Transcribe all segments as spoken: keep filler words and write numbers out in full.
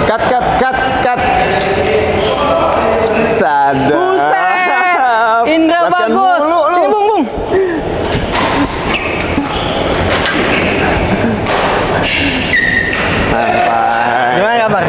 Cut, cut, cut, cut. Sadar. Buset, Indra Latihan bagus. mulu, lu. Sini, Bung, Bung. Gimana kabar?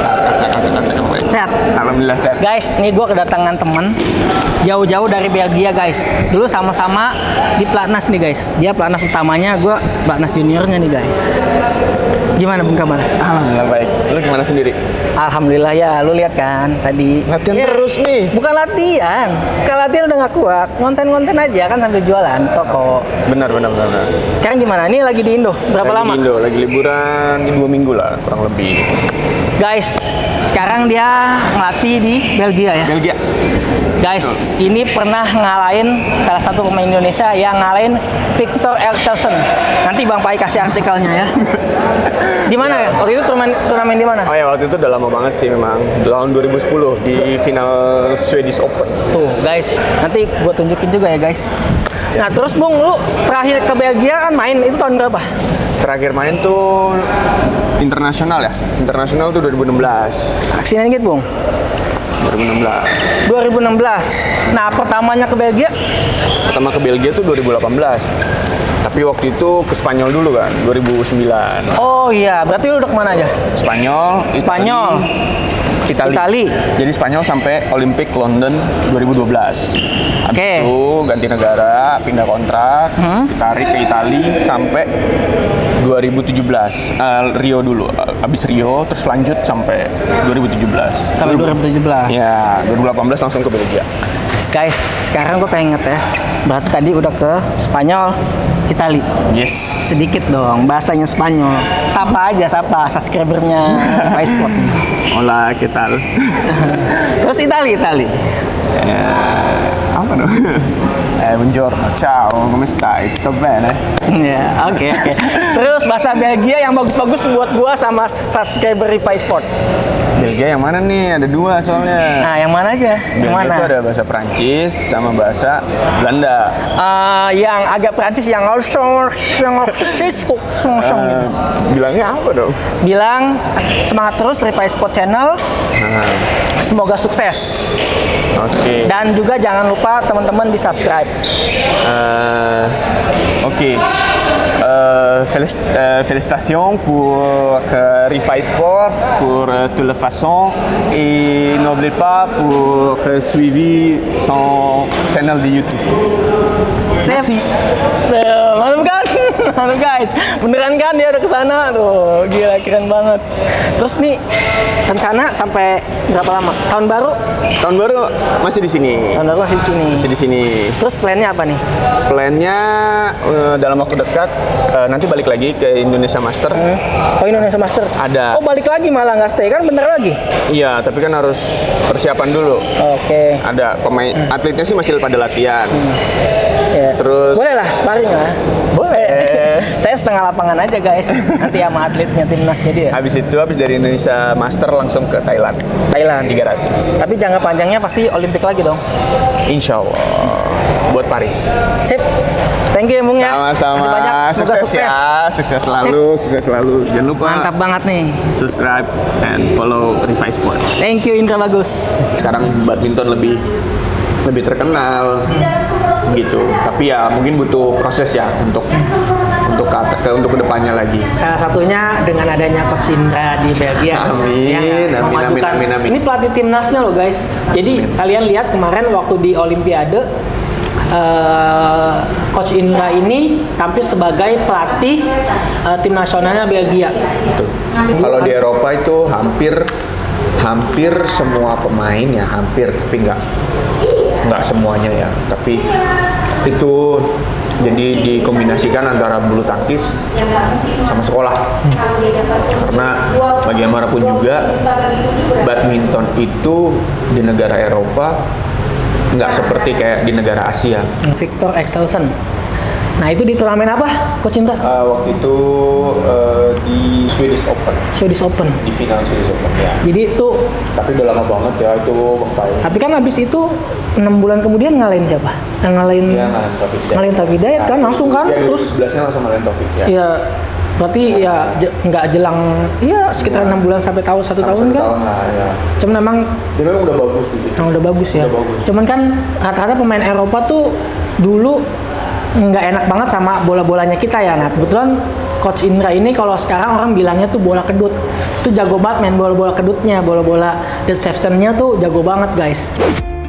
Sehat. Alhamdulillah sehat. Guys, nih gue kedatangan teman jauh-jauh dari Belgia guys. Dulu sama-sama di Platnas nih guys. Dia Platnas utamanya, gue Platnas juniornya nih guys. Gimana Bung kabar? Alhamdulillah baik. Lu gimana sendiri? Alhamdulillah ya, lu lihat kan tadi. Latihan Ya, terus nih. Bukan latihan. Kalau latihan udah nggak kuat, ngonten-ngonten aja kan sambil jualan toko. Benar, benar, benar. benar. Sekarang gimana? Ini lagi di Indo. Berapa lagi lama? Di Indo, lagi liburan dua minggu lah, kurang lebih. Guys, sekarang dia ngelatih di Belgia ya. Belgia. Guys, ini pernah ngalahin salah satu pemain Indonesia yang ngalahin Victor Excelsen. Nanti Bang Pai kasih artikelnya ya. Di mana ya? Waktu itu turnamen, turnamen di mana? Oh ya, waktu itu udah lama banget sih memang. Tahun dua ribu sepuluh di final Swedish Open. Tuh, guys. Nanti gue tunjukin juga ya, guys. Nah, terus Bung, lu terakhir ke Belgia kan main itu tahun berapa? Terakhir main tuh internasional ya. Internasional tuh dua ribu enam belas. Aksinya gitu, Bung. dua ribu enam belas. dua ribu enam belas. Nah, pertamanya ke Belgia? Pertama ke Belgia tuh dua ribu delapan belas. Tapi waktu itu ke Spanyol dulu kan, dua ribu sembilan. Oh iya, berarti lu udah kemana aja? Spanyol, Spanyol. Itali. Itali. Jadi Spanyol sampai Olympic London dua ribu dua belas. Habis Oke. itu ganti negara, pindah kontrak, Hmm. ditarik ke Itali sampai dua ribu tujuh belas. Uh, Rio dulu. Habis Rio terus lanjut sampai dua ribu tujuh belas. Sampai dua ribu tujuh belas. Ya, dua ribu delapan belas langsung ke Belgia. Guys, sekarang gue pengen ngetes. Berarti tadi udah ke Spanyol, Itali. Yes. Sedikit dong, bahasanya Spanyol. Sapa aja, sapa subscribernya PaiSport. Hola, ¿qué tal? Terus Itali, Itali. Eh, apa dong? Eh, buongiorno, ciao, come stai? Tutto bene? Ya, oke oke. Terus bahasa Belgia yang bagus-bagus buat gua sama subscriber PaiSport. Belgia yang mana nih? Ada dua soalnya. Nah, yang mana aja? Yang Belgia mana? itu ada bahasa Prancis sama bahasa Belanda. Eh, yang agak Prancis yang harus yang Eh, bilangnya apa dong? bilang semangat terus dari PaiSport Channel. Nah, Semoga sukses. Oke. Dan juga jangan lupa teman-teman di subscribe. Euh, ok. Euh, félic- euh, félicitations pour euh, Rifai Sport, pour euh, toute la façon. Et n'oubliez pas pour euh, suivre son channel de YouTube. Merci. Eh, mantap kan? Mantap guys. Beneran kan dia udah kesana tuh. Gila keren banget. Terus nih rencana sampai berapa lama? Tahun baru? Tahun baru masih di sini. Tahun baru masih di sini. Masih di sini. Terus plannya apa nih? Plannya uh, dalam waktu dekat uh, nanti balik lagi ke Indonesia Master. Hmm. Oh Indonesia Master? Ada. Oh balik lagi malah nggak stay kan? Bener lagi? Iya, tapi kan harus persiapan dulu. Oke. Ada pemain atletnya sih masih pada latihan. Ya. Terus Boleh lah sparring lah. Boleh. Saya setengah lapangan aja guys. Nanti sama atletnya timnasnya dia. habis itu habis dari Indonesia Master langsung ke Thailand. Thailand. tiga ratus. Tapi jangka panjangnya pasti Olimpik lagi dong. Insya Allah buat Paris. Sip. Thank you ya Bung ya. Sama-sama. Makasih banyak. Semoga Sukses, ya. Sukses selalu, sukses selalu. Jangan lupa Mantap banget nih. subscribe and follow Rifai Sport. Thank you Indra Bagus. Sekarang badminton lebih lebih terkenal gitu. Tapi ya mungkin butuh proses ya untuk untuk ke, ke untuk kedepannya lagi. Salah satunya dengan adanya Coach Indra di Belgia. Amin, Ya, amin, memajukan- amin, amin, amin. Ini pelatih timnasnya loh guys. Jadi kalian lihat kemarin waktu di Olimpiade, eh, Coach Indra ini tampil sebagai pelatih eh, tim nasionalnya Belgia. Betul. Kalau di Eropa itu hampir hampir semua pemain ya hampir tapi nggak nggak semuanya ya tapi itu jadi dikombinasikan antara bulu tangkis sama sekolah karena bagaimanapun juga badminton itu di negara Eropa nggak seperti kayak di negara Asia. Victor Excelsen. Nah itu di turnamen apa Coach Indra? Uh, waktu itu uh, di Swedish Open, Swedish Open. di final Swedish Open ya. Jadi itu, Tapi udah lama banget ya itu Bang Pai. tapi kan habis itu enam bulan kemudian ngalahin siapa? Yang ngalahin Iya, ngalahin Taufik Hidayat. ngalahin Taufik Hidayat kan langsung kan? Ya, Terus dua ribu sebelas-nya langsung ngalahin Taufik ya. ya Berarti ya je- nggak jelang, iya sekitar enam bulan sampai tahun satu Sama tahun satu kan. tahun lah ya. Cuman memang Dia memang udah bagus di situ. yang udah bagus ya. Udah bagus. Cuman kan rata-rata pemain Eropa tuh dulu nggak enak banget sama bola-bolanya kita ya. Nah kebetulan Coach Indra ini kalau sekarang orang bilangnya tuh bola kedut. Itu jago banget main bola-bola kedutnya, bola-bola deception-nya tuh jago banget guys.